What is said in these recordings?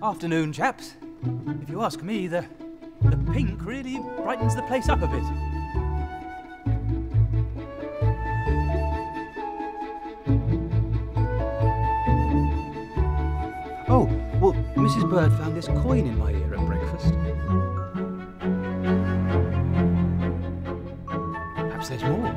Afternoon, chaps. If you ask me, the pink really brightens the place up a bit. Oh, well, Mrs. Bird found this coin in my ear at breakfast. Perhaps there's more.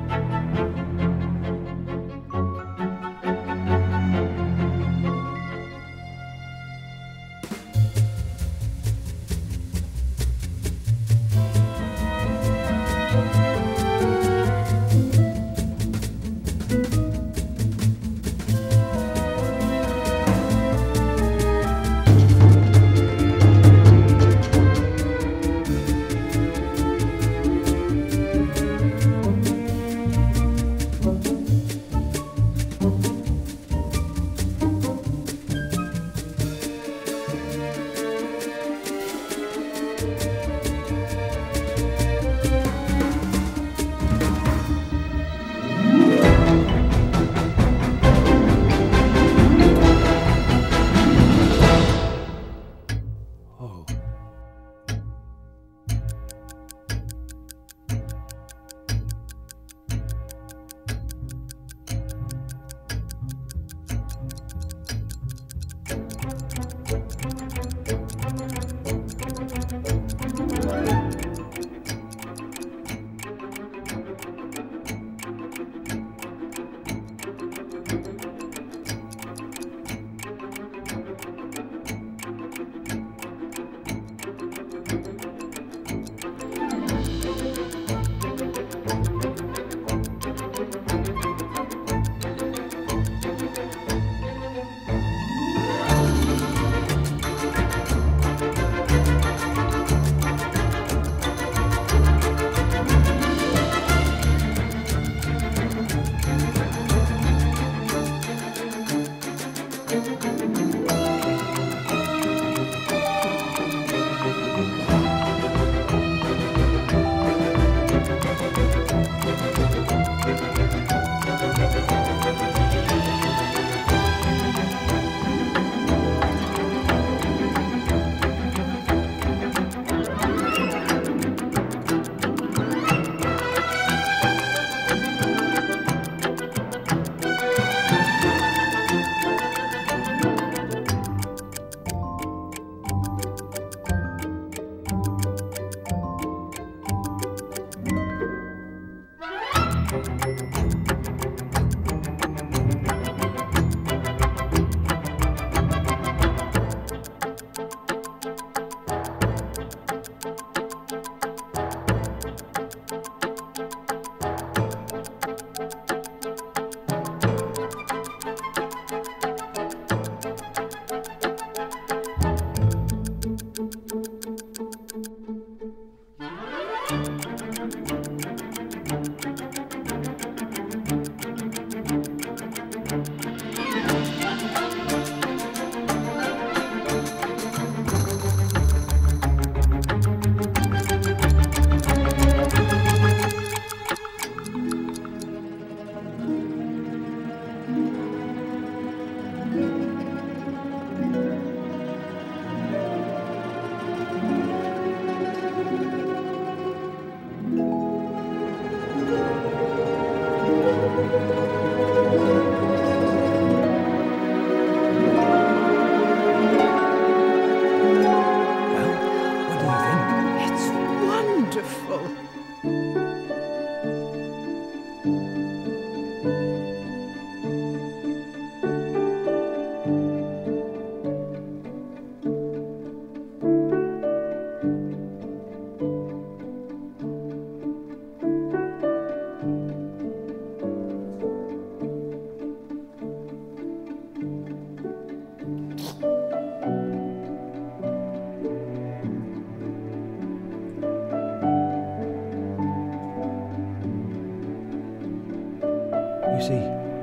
You see,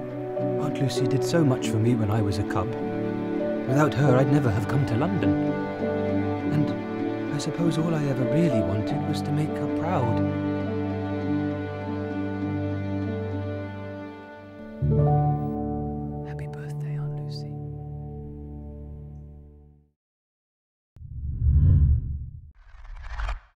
Aunt Lucy did so much for me when I was a cub. Without her, I'd never have come to London. And I suppose all I ever really wanted was to make her proud.